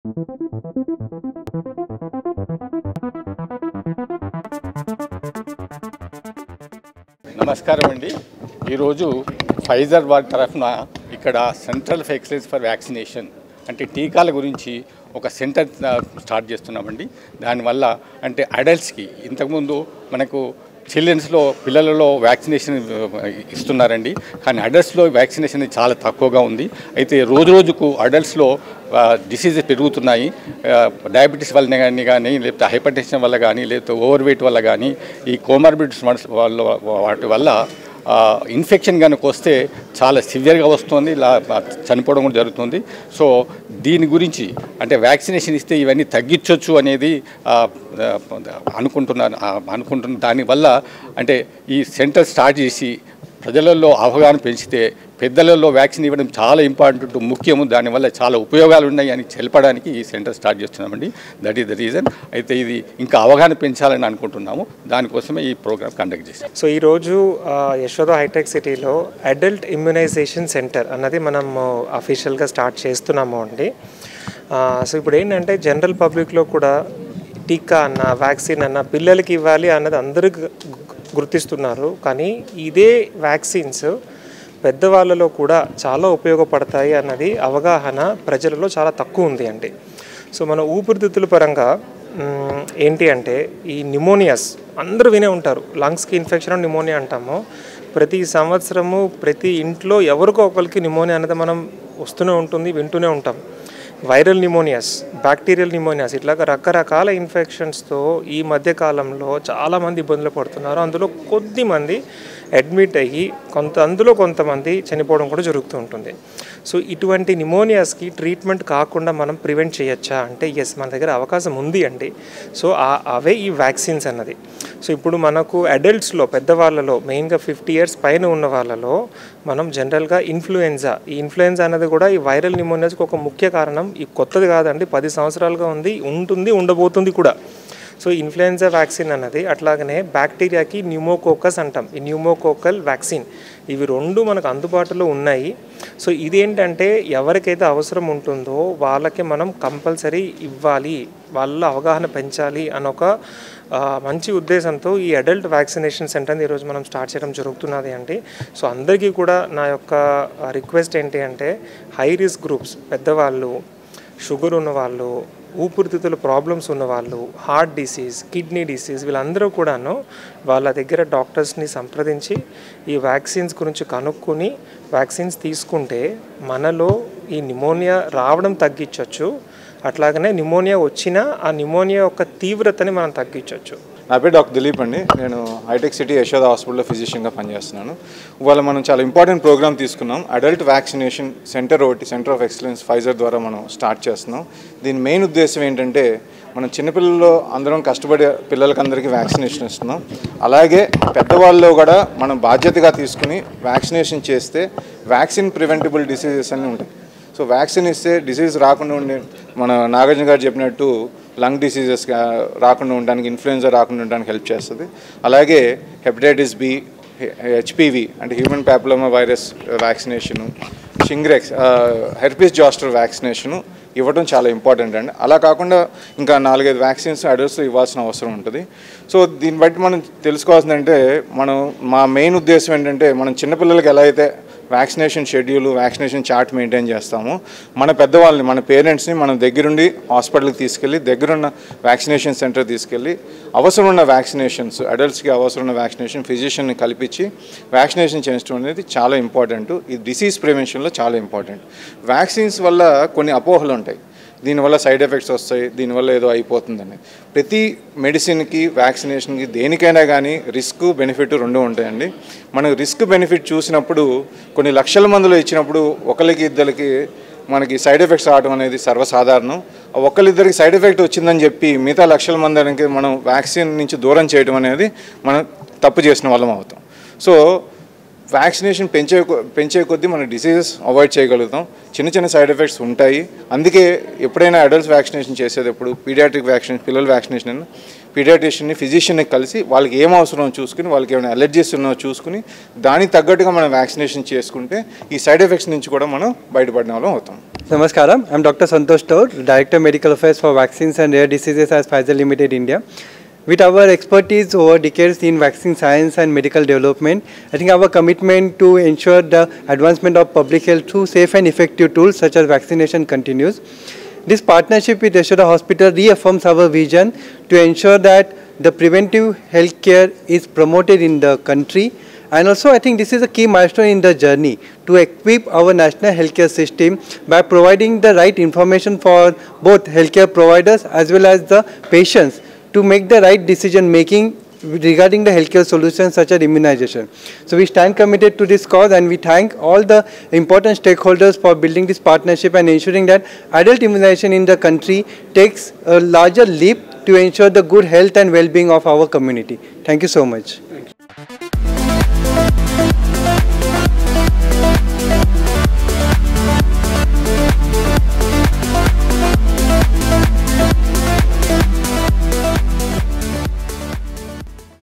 నమస్కారం అండి. ఈరోజు ఫైజర్ వారి తరఫున ఇక్కడ centre of excellence for vaccination అంటే టీకాల గురించి ఒక సెంటర్ స్టార్ట్ చేస్తున్నామండి. దానివల్ల అంటే అడల్ట్స్కి ఇంతకుముందు మనకు చిల్డ్రన్స్లో పిల్లలలో వ్యాక్సినేషన్ ఇస్తున్నారండి, కానీ అడల్ట్స్లో వ్యాక్సినేషన్ చాలా తక్కువగా ఉంది. అయితే రోజు రోజుకు అడల్ట్స్లో డిసీజెస్ పెరుగుతున్నాయి. డయాబెటీస్ వల్ల కానీ లేకపోతే హైపర్ టెన్షన్ వల్ల కానీ లేకపోతే ఓవర్ వెయిట్ వల్ల కానీ ఈ కోమార్బిడిటీస్ వల్ల వాటి వల్ల ఇన్ఫెక్షన్ కనుక వస్తే చాలా సివియర్గా వస్తుంది, చనిపోవడం కూడా జరుగుతుంది. సో దీని గురించి అంటే వ్యాక్సినేషన్ ఇస్తే ఇవన్నీ తగ్గించవచ్చు అనేది అనుకుంటున్నాను. దానివల్ల అంటే ఈ సెంటర్ స్టార్ట్ చేసి ప్రజలలో అవగాహన పెంచితే పెద్దలలో వ్యాక్సిన్ ఇవ్వడం చాలా ఇంపార్టెంట్, ముఖ్యము. దానివల్ల చాలా ఉపయోగాలు ఉన్నాయి అని తెలపడానికి ఈ సెంటర్ స్టార్ట్ చేస్తున్నామండి. That is the reason. అయితే ఇది ఇంకా అవగాహన పెంచాలని అనుకుంటున్నాము. దానికోసమే ఈ ప్రోగ్రామ్ కండక్ట్ చేస్తాం. సో ఈరోజు యశోద హైటెక్ సిటీలో అడల్ట్ ఇమ్యునైజేషన్ సెంటర్ అన్నది మనం అఫీషియల్గా స్టార్ట్ చేస్తున్నాము అండి. సో ఇప్పుడు ఏంటంటే జనరల్ పబ్లిక్లో కూడా టీకా అన్న వ్యాక్సిన్ అన్న పిల్లలకి ఇవ్వాలి అన్నది అందరూ గుర్తిస్తున్నారు, కానీ ఇదే వ్యాక్సిన్స్ పెద్దవాళ్ళలో కూడా చాలా ఉపయోగపడతాయి అన్నది అవగాహన ప్రజలలో చాలా తక్కువ ఉంది అండి. సో మన ఊపిరితిత్తుల పరంగా ఏంటి అంటే ఈ న్యూమోనియాస్ అందరూ వినే ఉంటారు. లంగ్స్కి ఇన్ఫెక్షన్ న్యూమోనియా అంటాము. ప్రతి సంవత్సరము ప్రతి ఇంట్లో ఎవరికో ఒకరికి న్యూమోనియా అనేది మనం వస్తూనే ఉంటుంది, వింటూనే ఉంటాం. వైరల్ న్యూమోనియాస్, బ్యాక్టీరియల్ న్యూమోనియాస్ ఇట్లాగా రకరకాల ఇన్ఫెక్షన్స్తో ఈ మధ్యకాలంలో చాలామంది ఇబ్బందులు పడుతున్నారు. అందులో కొద్దిమంది అడ్మిట్ అయ్యి అందులో కొంతమంది చనిపోవడం కూడా జరుగుతూ ఉంటుంది. సో ఇటువంటి న్యూమోనియాస్కి ట్రీట్మెంట్ కాకుండా మనం ప్రివెంట్ చేయొచ్చా అంటే ఎస్, మన దగ్గర అవకాశం ఉంది అండి. సో అవే ఈ వ్యాక్సిన్స్ అన్నది. సో ఇప్పుడు మనకు అడల్ట్స్లో పెద్దవాళ్ళలో మెయిన్గా 50 years పైన ఉన్న వాళ్ళలో మనం జనరల్గా ఇన్ఫ్లుయెన్జా, ఈ ఇన్ఫ్లుయెన్జా అనేది కూడా ఈ వైరల్ న్యూమోనియాస్కి ఒక ముఖ్య కారణం. ఈ కొత్తది కాదండి, 10 సంవత్సరాలుగా ఉంది, ఉండబోతుంది కూడా. సో ఇన్ఫ్లుయెన్జా వ్యాక్సిన్ అన్నది అట్లాగనే బ్యాక్టీరియాకి న్యూమోకోకస్ అంటాం, ఈ న్యూమోకోకల్ వ్యాక్సిన్, ఇవి రెండు మనకు అందుబాటులో ఉన్నాయి. సో ఇదేంటంటే ఎవరికైతే అవసరం ఉంటుందో వాళ్ళకి మనం కంపల్సరీ ఇవ్వాలి, వాళ్ళ అవగాహన పెంచాలి అనొక మంచి ఉద్దేశంతో ఈ అడల్ట్ వ్యాక్సినేషన్ సెంటర్ని ఈరోజు మనం స్టార్ట్ చేయడం జరుగుతున్నది అండి. సో అందరికీ కూడా నా యొక్క రిక్వెస్ట్ ఏంటి అంటే హై రిస్క్ గ్రూప్స్, పెద్దవాళ్ళు, షుగర్ ఉన్నవాళ్ళు, ఊపిరితిత్తుల ప్రాబ్లమ్స్ ఉన్నవాళ్ళు, హార్ట్ డిసీజ్, కిడ్నీ డిసీజ్, వీళ్ళందరూ కూడాను వాళ్ళ దగ్గర డాక్టర్స్ని సంప్రదించి ఈ వ్యాక్సిన్స్ గురించి కనుక్కొని వ్యాక్సిన్స్ తీసుకుంటే మనలో ఈ న్యూమోనియా రావడం తగ్గించవచ్చు. అట్లాగనే న్యూమోనియా వచ్చినా ఆ న్యూమోనియా యొక్క తీవ్రతని మనం తగ్గించవచ్చు. నా పేరు డాక్టర్ దిలీప్ అండి. నేను హైటెక్ సిటీ యశోద హాస్పిటల్లో ఫిజిషియన్గా పనిచేస్తున్నాను. ఇవాళ మనం చాలా ఇంపార్టెంట్ ప్రోగ్రామ్ తీసుకున్నాం. Adult vaccination centre centre of excellence Pfizer ద్వారా మనం స్టార్ట్ చేస్తున్నాం. దీని మెయిన్ ఉద్దేశం ఏంటంటే మనం చిన్నపిల్లల్లో అందరం కష్టపడే పిల్లలకందరికీ వ్యాక్సినేషన్ ఇస్తున్నాం. అలాగే పెద్దవాళ్ళలో కూడా మనం బాధ్యతగా తీసుకుని వ్యాక్సినేషన్ చేస్తే వ్యాక్సిన్ ప్రివెంటబుల్ డిసీజెస్ అన్నీ ఉంటాయి. సో వ్యాక్సిన్ ఇస్తే డిసీజ్ రాకుండా ఉండే, మన నాగార్జున గారు చెప్పినట్టు లంగ్ డిసీజెస్ రాకుండా ఉండడానికి, ఇన్ఫ్లుయెన్జా రాకుండా ఉండడానికి హెల్ప్ చేస్తుంది. అలాగే హెపటైటిస్ బి, హెచ్పివి అంటే human papilloma virus vaccination, Shingrix, herpes zoster vaccination ఇవ్వడం చాలా ఇంపార్టెంట్ అండి. అలా కాకుండా ఇంకా 4-5 వ్యాక్సిన్స్ అడల్ట్స్ ఇవ్వాల్సిన అవసరం ఉంటుంది. సో దీన్ని బట్టి మనం తెలుసుకోవాల్సిందంటే మా మెయిన్ ఉద్దేశం ఏంటంటే మనం చిన్నపిల్లలకి ఎలా అయితే vaccination schedule, vaccination chart maintain చేస్తాము, మన పెద్దవాళ్ళని, మన పేరెంట్స్ని మనం దగ్గరుండి హాస్పిటల్కి తీసుకెళ్ళి దగ్గరున్న వ్యాక్సినేషన్ సెంటర్ తీసుకెళ్ళి అవసరం ఉన్న వ్యాక్సినేషన్స్, అడల్ట్స్కి అవసరం ఉన్న వ్యాక్సినేషన్ ఫిజిషియన్ని కల్పించి వ్యాక్సినేషన్ చేయించడం అనేది చాలా ఇంపార్టెంట్. ఈ డిసీజ్ ప్రివెన్షన్లో చాలా ఇంపార్టెంట్. వ్యాక్సిన్స్ వల్ల కొన్ని అపోహలు ఉంటాయి, దీనివల్ల సైడ్ ఎఫెక్ట్స్ వస్తాయి, దీనివల్ల ఏదో అయిపోతుందని. ప్రతి మెడిసిన్కి, వ్యాక్సినేషన్కి, దేనికైనా కానీ రిస్క్ బెనిఫిట్ రెండు ఉంటాయండి. మనకు రిస్క్ బెనిఫిట్ చూసినప్పుడు కొన్ని లక్షల మందిలో ఇచ్చినప్పుడు ఒకరికి ఇద్దరికి మనకి సైడ్ ఎఫెక్ట్స్ రావడం అనేది సర్వసాధారణం. ఒకరిద్దరికి సైడ్ ఎఫెక్ట్ వచ్చిందని చెప్పి మిగతా లక్షల మందికి మనం వ్యాక్సిన్ నుంచి దూరం చేయడం అనేది మనం తప్పు చేసిన వాళ్ళం అవుతాం. సో వ్యాక్సినేషన్ పెంచే కొద్దీ మనం డిసీజెస్ అవాయిడ్ చేయగలుగుతాం. చిన్న సైడ్ ఎఫెక్ట్స్ ఉంటాయి. అందుకే ఎప్పుడైనా అడల్ట్స్ వ్యాక్సినేషన్ చేసేటప్పుడు, పీడియాట్రిక్ వ్యాక్సినేషన్, పిల్లల వ్యాక్సినేషన్ పీడియాట్రిషియన్ని ఫిజిషియన్ని కలిసి వాళ్ళకి ఏం అవసరమో చూసుకుని వాళ్ళకి ఏమైనా అలర్జీస్ ఉన్నాయో చూసుకుని దానికి తగ్గట్టుగా మనం వ్యాక్సినేషన్ చేసుకుంటే ఈ సైడ్ ఎఫెక్ట్స్ నుంచి కూడా మనం బయటపడిన వాళ్ళం అవుతాం. Namaskaram, I am Dr. Santosh Taur, Director Medical Affairs for Vaccines and Rare Diseases at Pfizer Limited India. With our expertise over decades in vaccine science and medical development, I think our commitment to ensure the advancement of public health through safe and effective tools such as vaccination continues. This partnership with Yashoda Hospital reaffirms our vision to ensure that the preventive health care is promoted in the country. And also, I think this is a key milestone in the journey to equip our national healthcare system by providing the right information for both healthcare providers as well as the patients to make the right decision making regarding the healthcare solutions such as immunization. So we stand committed to this cause, and we thank all the important stakeholders for building this partnership and ensuring that adult immunization in the country takes a larger leap to ensure the good health and well-being of our community. Thank you so much.